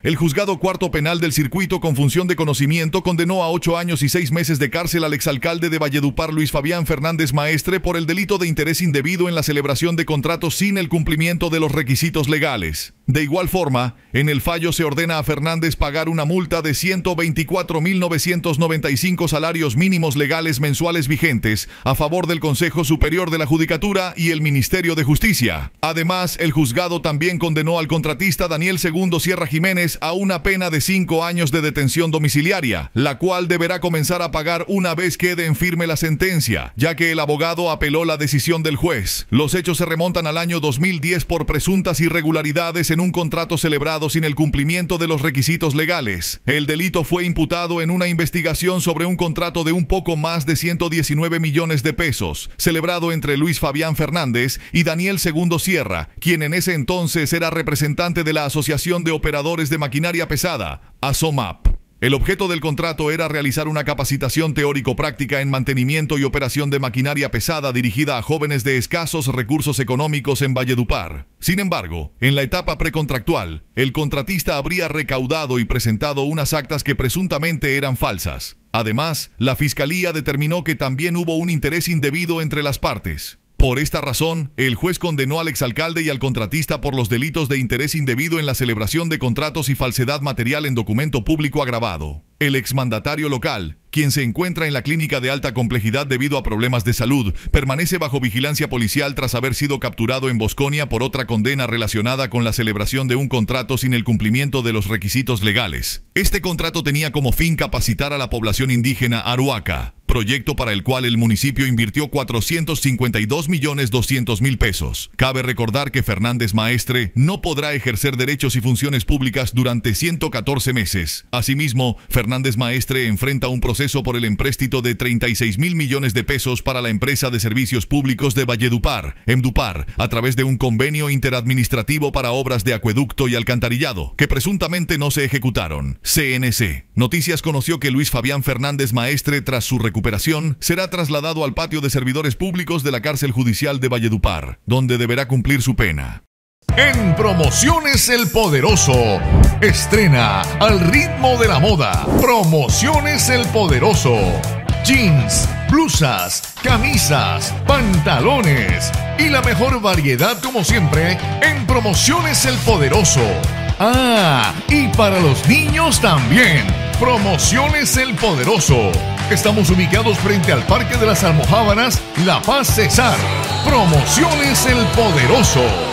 El juzgado cuarto penal del circuito con función de conocimiento condenó a 8 años y 6 meses de cárcel al exalcalde de Valledupar, Luis Fabián Fernández Maestre, por el delito de interés indebido en la celebración de contratos sin el cumplimiento de los requisitos legales. De igual forma, en el fallo se ordena a Fernández pagar una multa de 124.995 salarios mínimos legales mensuales vigentes a favor del Consejo Superior de la Judicatura y el Ministerio de Justicia. Además, el juzgado también condenó al contratista Daniel Segundo Sierra Jiménez a una pena de 5 años de detención domiciliaria, la cual deberá comenzar a pagar una vez quede en firme la sentencia, ya que el abogado apeló la decisión del juez. Los hechos se remontan al año 2010 por presuntas irregularidades en un contrato celebrado sin el cumplimiento de los requisitos legales. El delito fue imputado en una investigación sobre un contrato de un poco más de 119 millones de pesos, celebrado entre Luis Fabián Fernández y Daniel Segundo Sierra, quien en ese entonces era representante de la Asociación de Operadores de Maquinaria Pesada, ASOMAP. El objeto del contrato era realizar una capacitación teórico-práctica en mantenimiento y operación de maquinaria pesada dirigida a jóvenes de escasos recursos económicos en Valledupar. Sin embargo, en la etapa precontractual, el contratista habría recaudado y presentado unas actas que presuntamente eran falsas. Además, la Fiscalía determinó que también hubo un interés indebido entre las partes. Por esta razón, el juez condenó al exalcalde y al contratista por los delitos de interés indebido en la celebración de contratos y falsedad material en documento público agravado. El exmandatario local, quien se encuentra en la clínica de alta complejidad debido a problemas de salud, permanece bajo vigilancia policial tras haber sido capturado en Bosconia por otra condena relacionada con la celebración de un contrato sin el cumplimiento de los requisitos legales. Este contrato tenía como fin capacitar a la población indígena Aruaca, proyecto para el cual el municipio invirtió 452.200.000 pesos. Cabe recordar que Fernández Maestre no podrá ejercer derechos y funciones públicas durante 114 meses. Asimismo, Fernández Maestre enfrenta un proceso por el empréstito de 36.000 millones de pesos para la empresa de servicios públicos de Valledupar, EMDUPAR, a través de un convenio interadministrativo para obras de acueducto y alcantarillado, que presuntamente no se ejecutaron. CNC Noticias conoció que Luis Fabián Fernández Maestre, tras su recuperación, será trasladado al patio de servidores públicos de la cárcel judicial de Valledupar, donde deberá cumplir su pena. En Promociones El Poderoso, estrena Al ritmo de la moda. Promociones El Poderoso. Jeans, blusas, camisas, pantalones y la mejor variedad como siempre en Promociones El Poderoso. Ah, y para los niños también. Promociones El Poderoso. Estamos ubicados frente al Parque de las Almojábanas, La Paz, Cesar. Promociones El Poderoso.